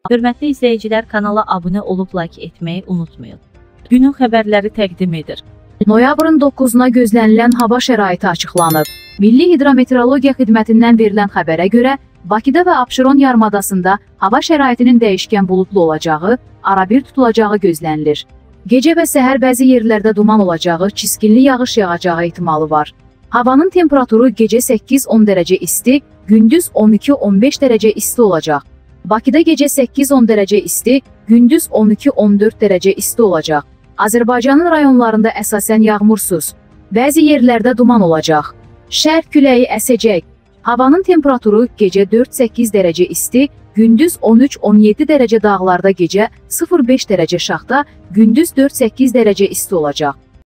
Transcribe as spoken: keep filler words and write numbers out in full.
Hörmətli izləyicilər, kanala abunə olub like etməyi unutmayın. Günün xəbərləri təqdim edir. Noyabrın doqquzuna gözlənilən hava şəraiti açıqlanıb. Milli Hidrometeorologiya Xidmətindən verilən xəbərə görə, Bakıda və Abşeron yarımadasında hava şəraitinin dəyişkən buludlu olacağı, arabir tutulacağı gözlənilir. Gecə və səhər bəzi yerlərdə duman olacağı, çiskinli yağış yağacağı ehtimalı var. Havanın temperaturu gecə səkkiz on dərəcə isti, gündüz on iki on beş dərəcə isti olacaq. Bakıda gecə səkkiz on dərəcə isti, gündüz on iki on dörd dərəcə isti olacaq. Azərbaycanın rayonlarında əsasən yağmursuz, bəzi yerlərdə duman olacaq. Şərq küləyi əsəcək. Havanın temperaturu gecə dörd səkkiz dərəcə isti, gündüz on üç on yeddi dərəcə dağlarda, gecə sıfır beş dərəcə şaxta, gündüz dörd səkkiz dərəcə isti olacaq.